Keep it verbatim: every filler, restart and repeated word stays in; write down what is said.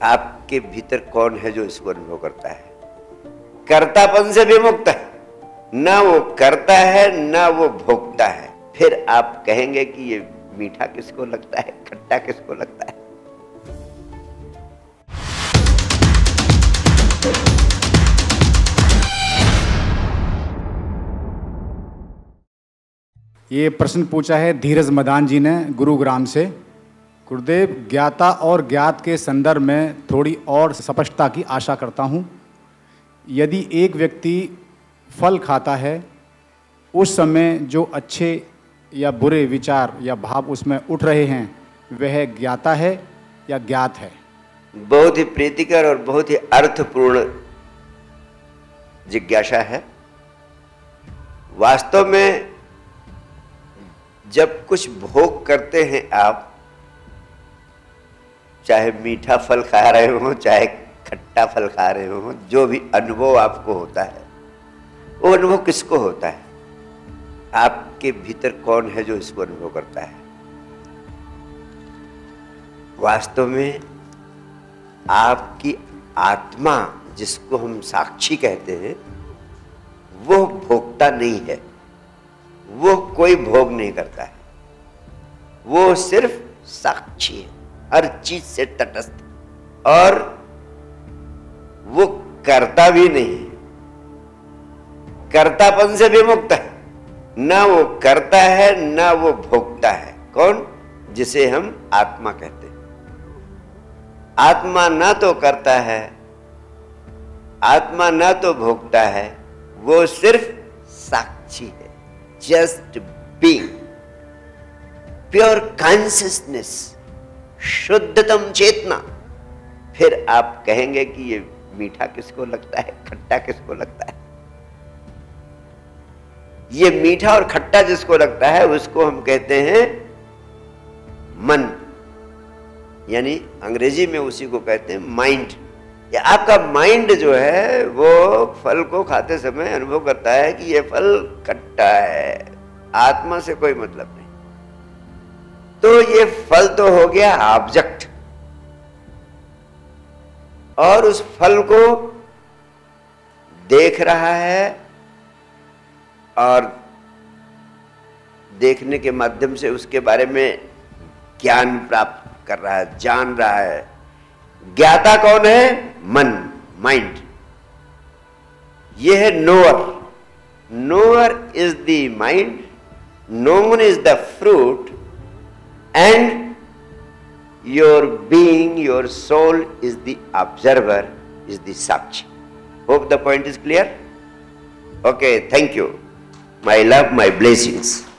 आपके भीतर कौन है जो इसको अनुभव करता है? कर्तापन से विमुक्त है, ना वो करता है ना वो भोगता है। फिर आप कहेंगे कि ये मीठा किसको लगता है, खट्टा किसको लगता है? ये प्रश्न पूछा है धीरज मदान जी ने गुरुग्राम से। गुरुदेव, ज्ञाता और ज्ञात के संदर्भ में थोड़ी और स्पष्टता की आशा करता हूँ। यदि एक व्यक्ति फल खाता है, उस समय जो अच्छे या बुरे विचार या भाव उसमें उठ रहे हैं, वह ज्ञाता है या ज्ञात है? बहुत ही प्रीतिकर और बहुत ही अर्थपूर्ण जिज्ञासा है। वास्तव में जब कुछ भोग करते हैं आप, चाहे मीठा फल खा रहे हो, चाहे खट्टा फल खा रहे हो, जो भी अनुभव आपको होता है, वो अनुभव किसको होता है? आपके भीतर कौन है जो इसको अनुभव करता है? वास्तव में आपकी आत्मा, जिसको हम साक्षी कहते हैं, वो भोगता नहीं है, वो कोई भोग नहीं करता है, वो सिर्फ साक्षी है, हर चीज से तटस्थ, और वो करता भी नहीं है, कर्तापन से विमुक्त है, ना वो करता है ना वो भोगता है। कौन? जिसे हम आत्मा कहते हैं। आत्मा ना तो करता है, आत्मा ना तो भोगता है, वो सिर्फ साक्षी है। जस्ट बीइंग, प्योर कॉन्शियसनेस, शुद्धतम चेतना। फिर आप कहेंगे कि ये मीठा किसको लगता है, खट्टा किसको लगता है? ये मीठा और खट्टा जिसको लगता है, उसको हम कहते हैं मन, यानी अंग्रेजी में उसी को कहते हैं माइंड। या आपका माइंड जो है वो फल को खाते समय अनुभव करता है कि ये फल खट्टा है, आत्मा से कोई मतलब नहीं। तो ये फल तो हो गया ऑब्जेक्ट, और उस फल को देख रहा है और देखने के माध्यम से उसके बारे में ज्ञान प्राप्त कर रहा है, जान रहा है। ज्ञाता कौन है? मन, माइंड। यह है knower. Knower is the mind, known is the fruit, and your being, your soul is the observer, is the साक्षी। Hope the point is clear? Okay, thank you. My love, my blessings.